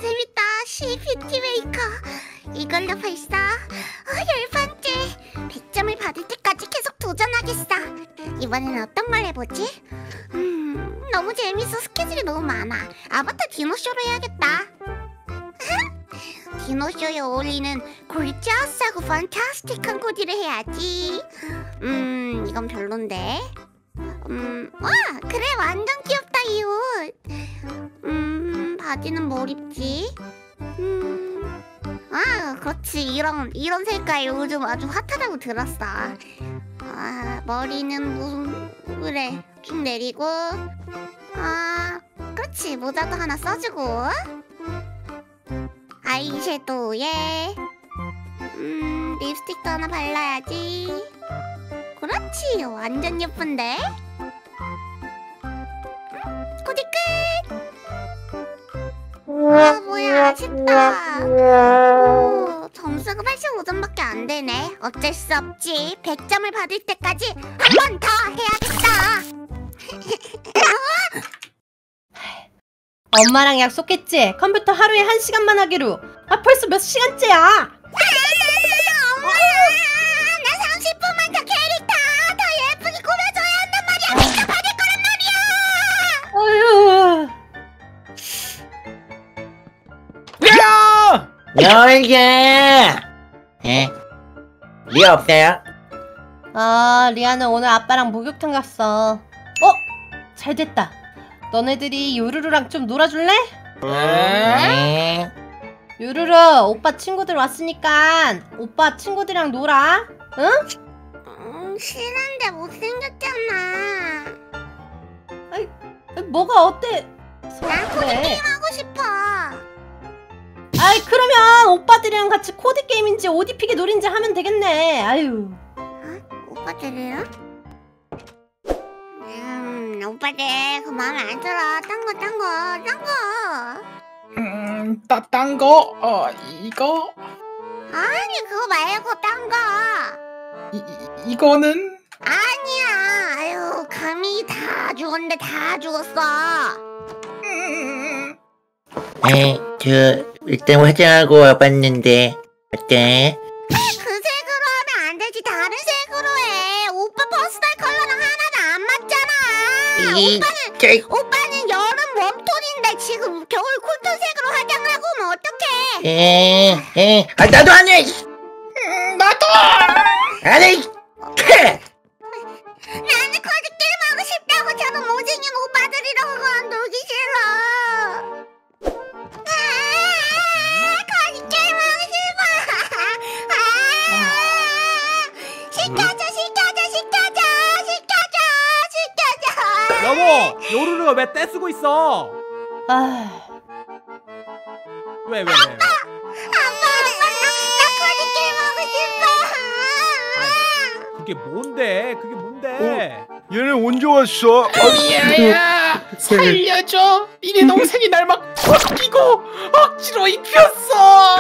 재밌다. CPT 메이커. 이걸로 벌써 10번째. 100점을 받을 때까지 계속 도전하겠어. 이번에는 어떤 걸 해보지? 너무 재밌어. 스케줄이 너무 많아. 아바타 디노쇼로 해야겠다. 디노쇼에 어울리는 골저스하고 판타스틱한 코디를 해야지. 이건 별론데. 와, 그래, 완전 귀엽다 이 옷. 바지는 뭘 입지? 아, 그렇지. 이런 색깔 요즘 아주 핫하다고 들었어. 아, 머리는 그래, 쭉 내리고. 아, 그렇지. 모자도 하나 써주고. 아이섀도우에 립스틱도 하나 발라야지. 그렇지. 완전 예쁜데? 코디 끝! 아, 뭐야. 아쉽다. 오, 점수가 85점밖에 안 되네. 어쩔 수 없지. 100점을 받을 때까지 한 번 더 해야겠다. 엄마랑 약속했지? 컴퓨터 하루에 1시간만 하기로. 아, 벌써 몇 시간째야? 엄마! 나 30분만 더 캐릭터 더 예쁘게 꾸며줘야 한단 말이야. 100점 받을 거란 어휴. 야! 열게! 리아 없어요? 아, 리아는 오늘 아빠랑 목욕탕 갔어. 잘 됐다. 너네들이 요루루랑 좀 놀아줄래? 네. 요루루, 오빠 친구들 왔으니까 오빠 친구들이랑 놀아. 응? 싫은데 못생겼잖아. 뭐가 어때? 난 코디 게임하고 싶어. 아이, 그러면 오빠들이랑 같이 코디 게임인지 옷 입히기 놀인지 하면 되겠네. 아유. 오빠들이랑? 오빠들 그 마음에 안 들어. 딴 거. 딴 거? 이거? 아니, 그거 말고 딴 거. 이거는? 아니야. 아유, 감히 다 죽었는데 다 죽었어. 저 일단 화장하고 와봤는데 어때? 그 색으로 하면 안 되지. 다른 색으로 해. 오빠 퍼스널 컬러랑 하나도 안 맞잖아. 오빠는 여름 웜톤인데 지금 겨울 쿨톤색으로 화장을 하고 오면 어떡해. 나도 안 해! 나도! 안 해! 나는 코디 게임 하고 싶다고. 저런 못생긴 오빠들이랑 놀기 싫어. 코디 게임 하고 싶어. 시켜줘. 여보! 요루루가 왜 떼쓰고 있어? 아, 왜? 아빠, 나 코디 게임 하고 싶어. 그게 뭔데? 얘는 언제 왔어? 리아야! 살려줘! 니네 동생이 날 막 벗기고 억지로 입혔어!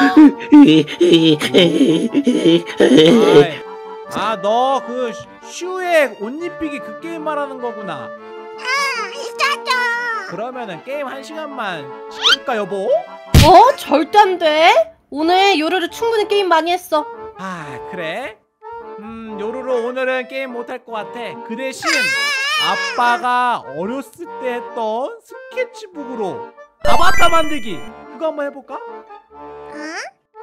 너 그 슈의 옷 입히기 그 게임 말하는 거구나. 시켜줘. 그러면은 게임 1시간만 시킬까, 여보? 절대 안 돼. 오늘 요루루 충분히 게임 많이 했어. 아, 그래? 요루루 오늘은 게임 못할 것 같아. 그 대신 아빠가 어렸을 때 했던 스케치북으로 아바타 만들기 그거 한번 해볼까? 응?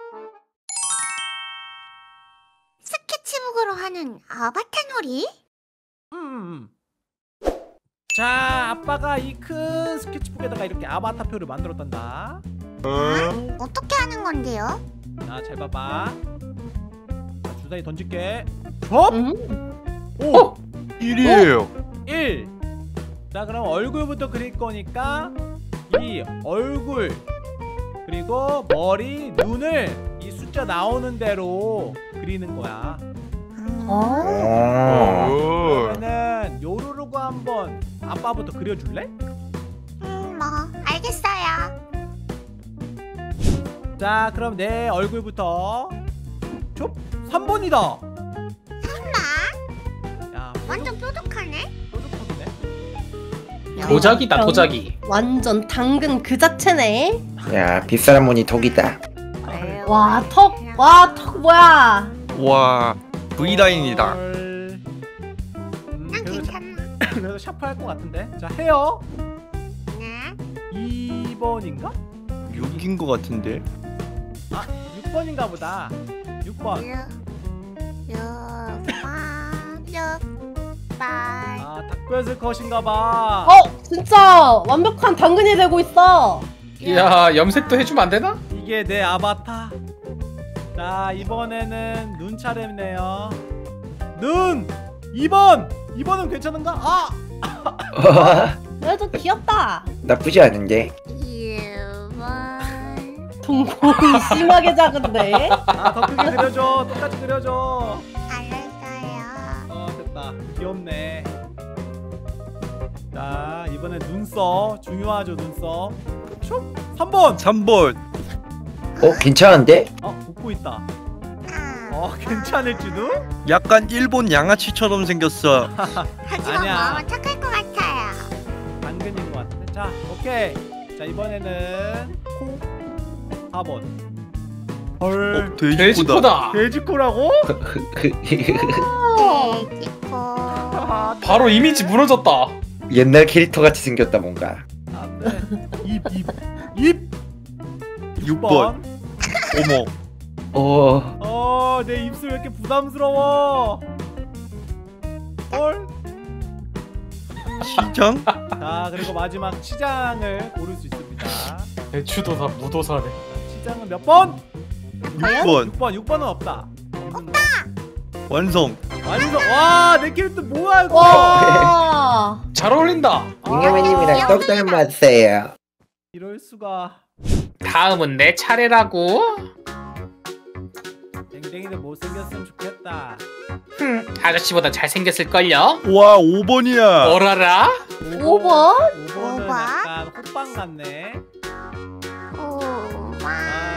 스케치북으로 하는 아바타 놀이? 자, 아빠가 이 큰 스케치북에다가 이렇게 아바타표를 만들었단다. 어떻게 하는 건데요? 자, 잘 봐봐. 자, 주사위 던질게. 접! 응? 1이에요. 1. 자, 그럼 얼굴부터 그릴 거니까 이 얼굴 그리고 머리, 눈을 이 숫자 나오는 대로 그리는 거야. 그러면은 요루루가 한번 아빠부터 그려줄래? 뭐 알겠어요. 자, 그럼 내 얼굴부터. 좁! 3번이다. 설마? 야, 완전 뾰족하네? 뾰족하네. 도자기다 도자기. 완전 당근 그 자체네. 야, 빗사람 무늬 독이다. 와, 턱 뭐야? 와 V라인이다. 난 그래도 괜찮아. 그래도 샤프 할 것 같은데. 자, 헤어 네. 2번인가? 6인 것 같은데. 아, 6번인가 보다. 6번. 6번. 아, 닭뼈슬 컷인가 봐. 진짜 완벽한 당근이 되고 있어. 야 염색도 해주면 안 되나? 이게 내 아바타. 자, 이번에는 눈 차례네요. 눈! 2번은 괜찮은가? 아! 그래도 귀엽다. 나쁘지 않은데. 6번. 동공이 심하게 작은데. 아, 더 크게 그려줘. 똑같이 그려줘. 알았어요. 됐다. 귀엽네. 자, 이번엔 눈썹. 중요하죠, 눈썹. 슉! 3번! 3번. 괜찮은데? 웃고 있다. 아, 괜찮을지도? 약간 일본 양아치처럼 생겼어. 하지만 아니야. 마음은 착할 것 같아요. 당근인 것 같은데. 자, 오케이. 자, 이번에는 코 4번. 헐. 돼지코다. 돼지코라고? 돼지코. 아, 바로 이미지 무너졌다. 옛날 캐릭터 같이 생겼다 뭔가. 안돼. 입. 6번. 어머. 내 입술 왜 이렇게 부담스러워? 헐. 시장? 자, 그리고 마지막 치장을 고를 수 있습니다. 배추도사 무도사네. 치장은 몇 번? 6번. 6번은 없다. 완성. 완성. 와, 내 캐릭터 뭐야 이거? 와. 잘 어울린다. 잉여맨님이랑 똑 닮았어요. 이럴 수가. 다음은 내 차례라고. 댕댕이도 못생겼으면 좋겠다. 아저씨보다 잘생겼을걸요? 와 5번이야. 어라라? 5번? 5번은 오번? 약간 호빵 같네. 5번.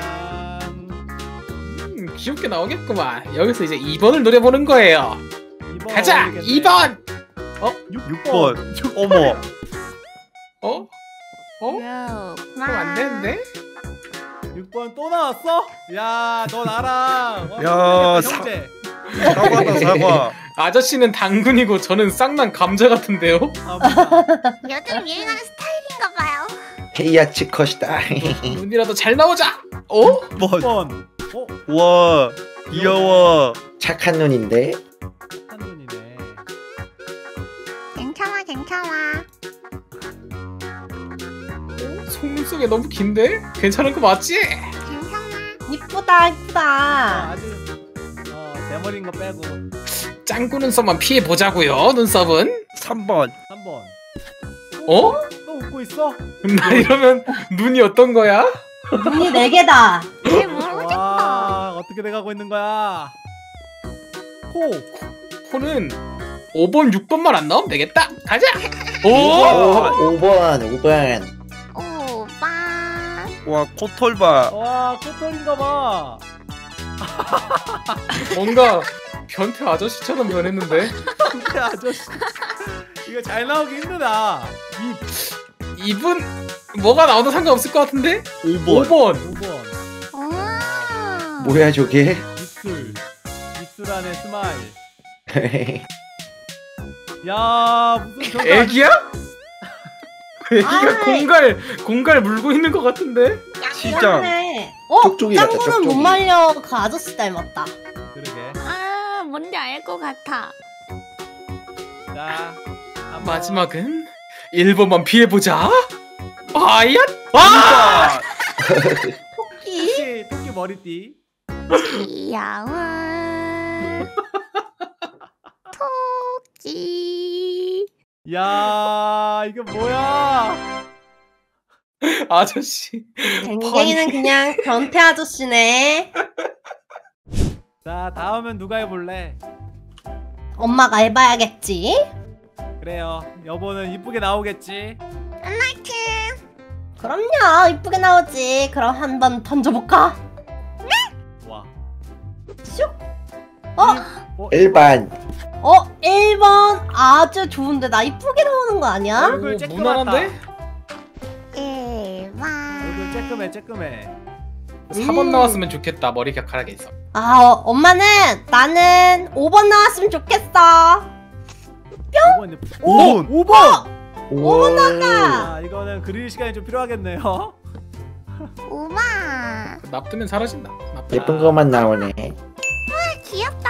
귀엽게 나오겠구만. 여기서 이제 2번을 노려보는 거예요. 2번 가자! 어울리겠네. 2번! 6번. 어머. 어? 그럼 안 되는데? 6번 또 나왔어? 야, 너 나랑 야, 형제. 사과다 사과. 아저씨는 당근이고 저는 쌍난 감자 같은데요? 아, 뭐야. 요즘 유행하는 스타일인가 봐요. 헤이아치 컷이다. 눈이라도 잘 나오자! 어? 6번. 6번. 와 귀여워. 착한 눈인데. 한 눈이네. 괜찮아, 괜찮아. 속눈썹이 너무 긴데? 괜찮은 거 맞지? 괜찮아. 이쁘다. 아직 대머리인 거 빼고. 짱구 눈썹만 피해보자고요 눈썹은. 3번. 3번. 어? 또 웃고 있어? 나 이러면 눈이 어떤 거야? 눈이 4개다. 잘 모르겠다. 와, 어떻게 돼가고 있는 거야? 코. 코는 5번, 6번만 안 나오면 되겠다. 가자. 오! 5번. 5번. 와 코털 봐. 와, 코털인가 봐. 뭔가 변태 아저씨처럼 변했는데. 근데 아저씨. 이거 잘 나오기 힘드다. 입은 뭐가 나와도 상관없을 것 같은데? 5번. 5번. 5번. 뭐야 저게? 입술 안에 스마일. 야, 무슨 저거. 애기야? 애기가 공갈 물고 있는 것 같은데? 시장. 그러네. 쪽쪽이 같다, 짱구는 쪽쪽이. 못 말려. 그 아저씨 닮았다. 그러게. 아, 뭔지 알 것 같아. 자, 한번. 마지막은 1번만 피해보자. 아야! 와! 토끼 머리띠. 귀여운 토끼. 야, 이거 뭐야? 아저씨. 댕댕이는 그냥 변태 아저씨네. 자, 다음은 누가 해볼래? 엄마가 해봐야겠지. 그래요. 여보는 이쁘게 나오겠지. 나이트. 그럼요. 이쁘게 나오지. 그럼 한번 던져볼까? 와. 슉. 1번. 1번 아주 좋은데 나 이쁘게 나오는 거 아니야? 얼굴 쬐끄맣다. 무난한데? 1번. 얼굴 쬐끔해. 4번 나왔으면 좋겠다. 머리카락에 있어. 아, 엄마는 나는 5번 나왔으면 좋겠어. 5번. 오! 5번! 5번 나왔다. 아, 이거는 그릴 시간이 좀 필요하겠네요. 오마. 납두면 사라진다. 예쁜 것만 나오네. 귀엽다.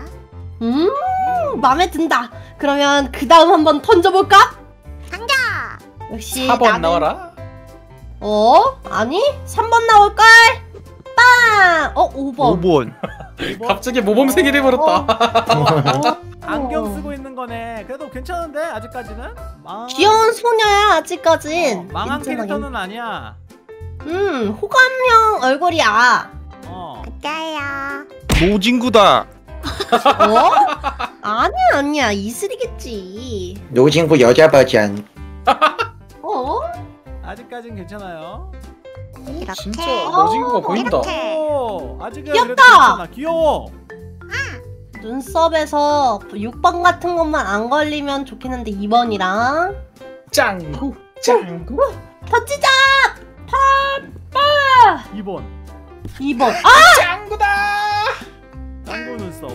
마음에 든다. 그러면 그 다음 한번 던져볼까? 당겨. 역시 4번 나는... 나와라. 아니 3번 나올걸. 빵. 5번. 5번. 갑자기 모범생이 돼버렸다. 안경 쓰고 있는 거네. 그래도 괜찮은데 아직까지는? 귀여운 소녀야 아직까진. 망한 괜찮아, 캐릭터는 아니야. 호감형 얼굴이야. 맞아요. 노진구다. 아니야 이슬이겠지. 노진구 여자 버전. 아직까진 괜찮아요. 이렇게. 진짜 노진구가 보인다. 이렇게. 오, 아직은 귀엽다. 그래도 괜찮아. 귀여워. 눈썹에서 6번 같은 것만 안 걸리면 좋겠는데 2번이랑 짱구. 짱구. 터치자. 2번. 2번. 짱구다. 짱구 눈썹.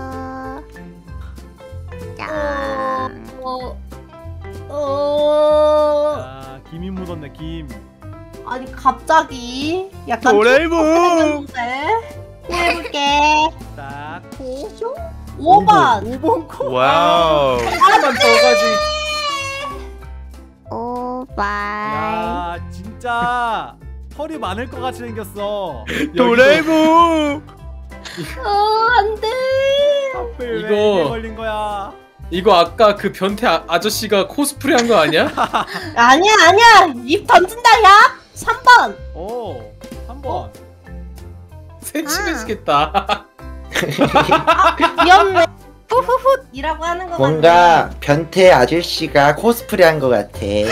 짠. 아, 김이 묻었네. 김. 아니 갑자기 약간 도라에몽. 해볼게. 딱 코. 5번. 5번 코. 와우. 하나만 더 가지. 오발. 야, 진짜 털이 많을 것 같이 생겼어. 도라에몽. 안돼. 하필 이거- 왜 이게 걸린 거야? 이거 아까 그 변태 아저씨가 코스프레 한 거 아니야? 아니야 입 던진다 야. 3번. 오, 3번. 새침해지겠다. 귀엽네. 후후훗 이라고 하는 거 뭔가 변태 아저씨가 코스프레 한 것 같아. 그러게.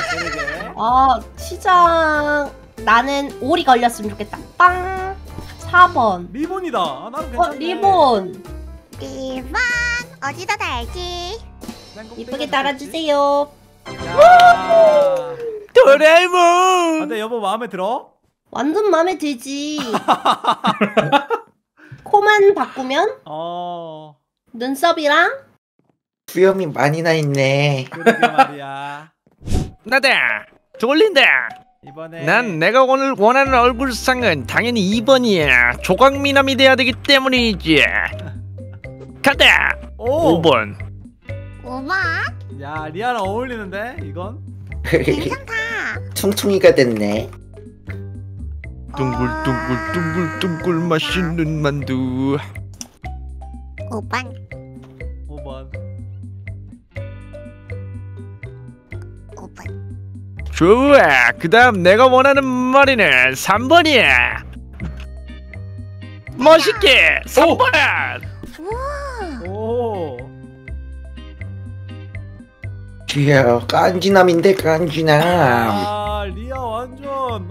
치장 나는 오리 걸렸으면 좋겠다. 빵. 4번. 리본이다. 아, 나는 괜찮네. 리본. 이번 어디다 달지? 이쁘게 달아주세요. 야. 도라에몽. 근데 여보 마음에 들어? 완전 마음에 들지. 코만 바꾸면 눈썹이랑 수염이 많이 나 있네. 그러게 말이야. 나다. 졸린다. 이번에 난 내가 오늘 원하는 얼굴상은 당연히 2번이야. 조각미남이 돼야 되기 때문이지. 가자. 오. 5번. 오마. 야, 리아랑 어울리는데 이건? 괜찮다. 퉁퉁이가 됐네. 둥글둥글 맛있는 만두. 5번. 5번. 5번. 좋아. 그 다음 내가 원하는 머리는 3번이야. 멋있게 3번. 오. 귀여워. 깐지남인데 깐지남. 아, 리아 완전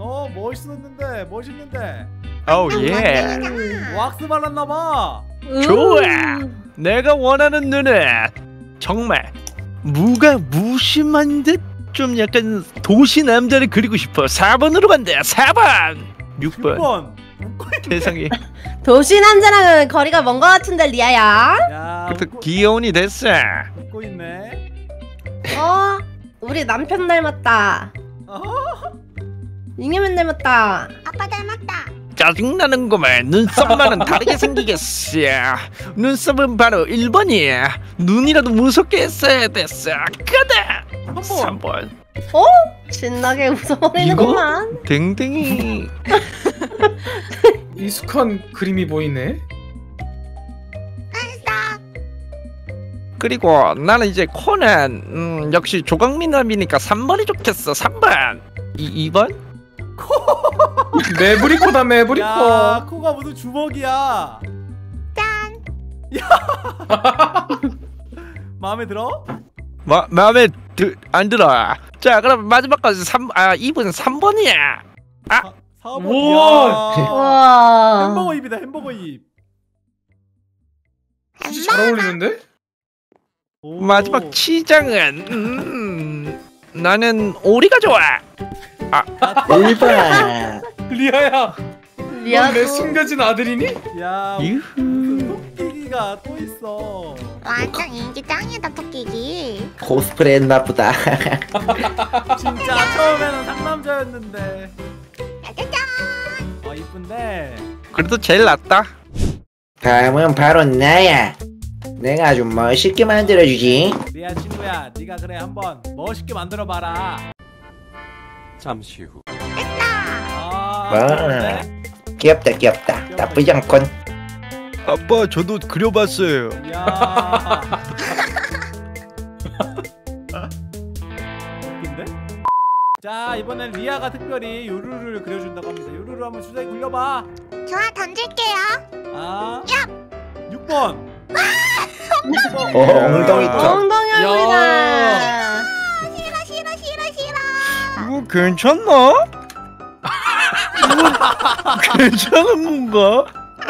멋있는데. 오 예. 왁스 발랐나 봐. 좋아. 내가 원하는 눈은 정말 무심한 듯 좀 약간 도시 남자를 그리고 싶어. 4번으로 간다. 4번. 6번. 6번. 세상에. 도시 남자랑은 거리가 먼 것 같은데 리아야. 야, 그래도 귀여운이 됐어. 웃고 있네. 우리 남편 닮았다. 어? 잉여맨 닮았다. 아빠 닮았다. 짜증나는구만. 눈썹만은 다르게 생기겠어. 눈썹은 바로 1번이야. 눈이라도 무섭게 했어야 됐어. 가다. 3번. 신나게 웃어버리는구만. 댕댕이. 익숙한 그림이 보이네. 알았어. 그리고 나는 이제 코는 역시 조각미남이니까 3번이 좋겠어. 3번. 2번? 매부리코다 매부리코. 야, 코가 무슨 주먹이야. 짠. 마음에 들어? 마음에 안 들어. 자, 그럼 마지막까지 2번 3번이야. 4번. 우와. 이야. 우와. 햄버거 입이다. 햄버거 입. 진짜 잘 어울리는데? 오. 마지막 치장은 나는 오리가 좋아. 1번. 리아야, 리아도 넌내 숨겨진 아들이니? 야 유후. 토끼기가 또 있어. 완전 인기 짱이다 토끼기. 코스프레 했나 보다. 진짜 처음에는 상남자였는데. 짜자잔. 이쁜데. 그래도 제일 낫다. 다음은 바로 나야. 내가 아주 멋있게 만들어주지. 리아 친구야, 네가 그래 한번 멋있게 만들어봐라. 잠시 후. 좋은데? 귀엽다 귀엽다. 나쁘지 않군. 아빠 저도 그려봤어요. 야. 웃긴데? 자, 이번엔 리아가 특별히 요루루를 그려준다고 합니다. 요루루 한번 주사위 굴려봐. 좋아 던질게요. 아, 6번. 엉덩이 쪽. 엉덩이입니다. 싫어 싫어 싫어 싫어. 이거 괜찮나? 이거 괜찮은 건가?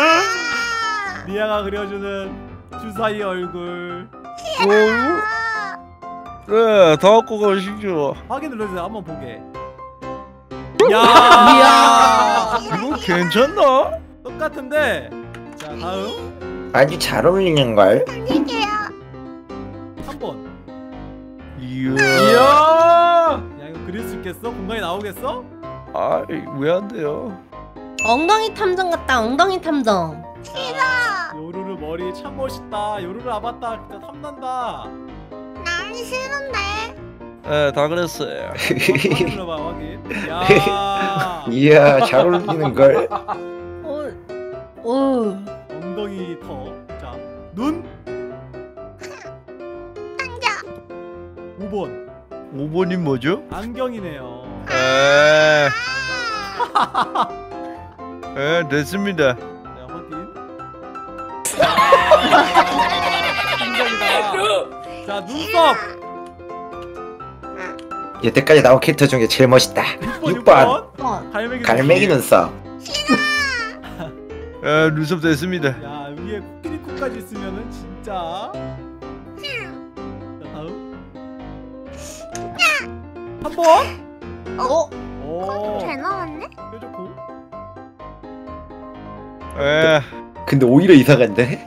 리아가 그려주는 주사위 얼굴. 그래 다 갖고 가시죠. 확인 눌러주세요. 한번 보게. 이야. 이거 괜찮나? 똑같은데. 자, 다음 아주 잘 어울리는 걸. 던질게요. 3번. 이야. 이야. 야, 이거 그릴 수 있겠어? 공간이 나오겠어? 아왜 안 돼요? 엉덩이 탐정 같다. 엉덩이 탐정. 싫어. 요루루 머리 참 멋있다. 요루루 아바타 진짜 탐난다. 난 싫은데. 네, 다 그랬어요. 확인 눌러봐, 확인. 야. 이야 잘 어울리는 걸. 엉덩이 터. 자, 눈. 던져. 5번. 5번이 뭐죠? 안경이네요. 됐습니다. 자, 확인. 인정이다. 자, 눈썹. 여태까지 나온 캐릭터 중에 제일 멋있다. 6번. 갈매기. 갈매기 눈썹. 눈썹 됐습니다. 야, 위에 코끼리 코까지 있으면은 진짜. 자, 다음. 3번. 오. 잘 나왔네. 뾰족고. 근데 오히려 이상한데?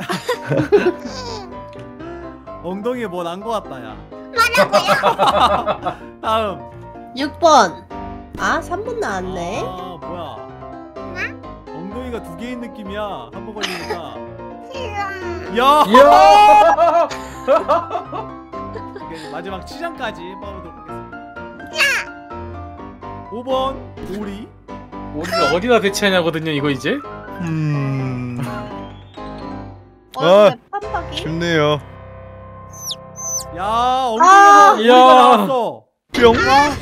엉덩이에 뭐 난 거 같다, 야. 뭐라고요? 다음. 6번. 아 3번 나왔네. 아, 뭐야. 엉덩이가 2개인 느낌이야. 한 번 걸리니까. 싫어. 야! 이야. 오케이, 마지막 7장까지 뽑아보도록 하겠습니다. 5번 오리. 우리를 어디다 배치하냐거든요 이거 이제. 아. 깜빡이. 쉽네요. 야, 엉덩이가 오리가 나왔어. 뿅.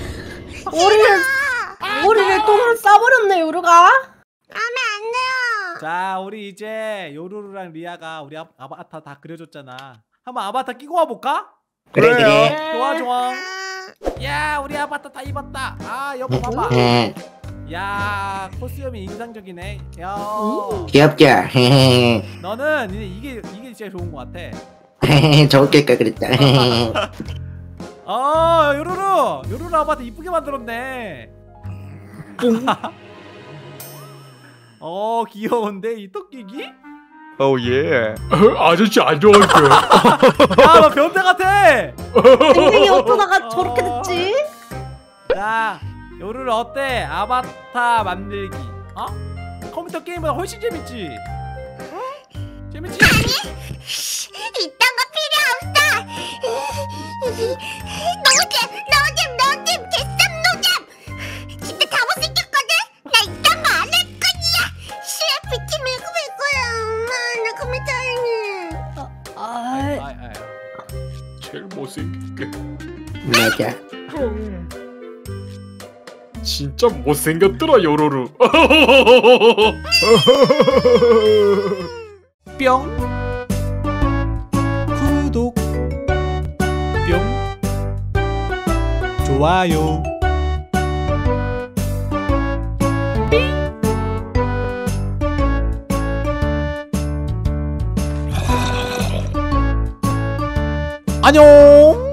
오리를 똥으로 싸버렸네 요루가. 하면 안 돼요. 자, 우리 이제 요루루랑 리아가 우리 아바타 다 그려줬잖아. 한번 아바타 끼고 와볼까? 그래 그래. 좋아 좋아. 야, 우리 아바타 다 입었다. 아, 여보 봐봐. 야, 코스염이 인상적이네. 야, 귀엽죠? 너는 이제 이게 진짜 좋은 것 같아. 좋을까 그랬다. 아, 요루루 아바타 이쁘게 만들었네. 귀여운데 이 토끼기? 오 예. 아저씨 안 좋아할게요. 야, 너 변태 같아. 생생이 어쩌다가 저렇게 됐지? 자, 요루루 어때? 아바타 만들기. 컴퓨터 게임보다 훨씬 재밌지? 재밌지? 이딴 거 필요 없어. 노잼 개쌈 노잼. 진짜 다 못생겼거든. 나 이딴 거 안 할 거야. 싫어 비키 밀고 갈 거야. 엄마 나 컴퓨터 하는. 제일 못생기게. 맞아. 진짜 못생겼더라 요로루. 뿅. 구독. 뿅. 좋아요. 안녕.